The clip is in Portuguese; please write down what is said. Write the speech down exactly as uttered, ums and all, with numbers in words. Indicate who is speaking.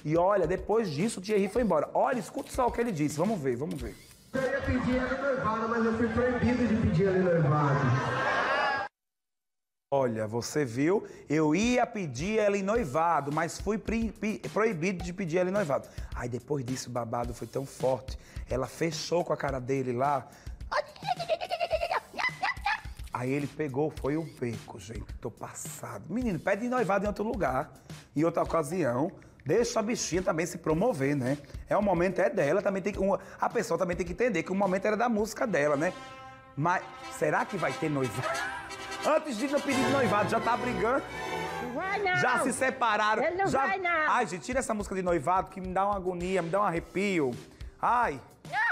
Speaker 1: E olha, depois disso, o Thierry foi embora. Olha, escuta só o que ele disse. Vamos ver, vamos ver.
Speaker 2: Eu ia pedir ela em noivado, mas eu fui proibido de pedir ela em noivado.
Speaker 1: Olha, você viu? Eu ia pedir ela em noivado, mas fui proibido de pedir ela em noivado. Aí depois disso, o babado foi tão forte. Ela fechou com a cara dele lá. Aí ele pegou, foi o beco, gente. Tô passado. Menino, pede noivado em outro lugar, em outra ocasião. Deixa a bichinha também se promover, né? É o momento é dela, também tem que, a pessoa também tem que entender que o momento era da música dela, né? Mas será que vai ter noivado? Antes de não pedir noivado, já tá brigando?
Speaker 3: Não vai não.
Speaker 1: Já se separaram?
Speaker 3: Ele não
Speaker 1: já...
Speaker 3: vai não.
Speaker 1: Ai, gente, tira essa música de noivado que me dá uma agonia, me dá um arrepio. Ai.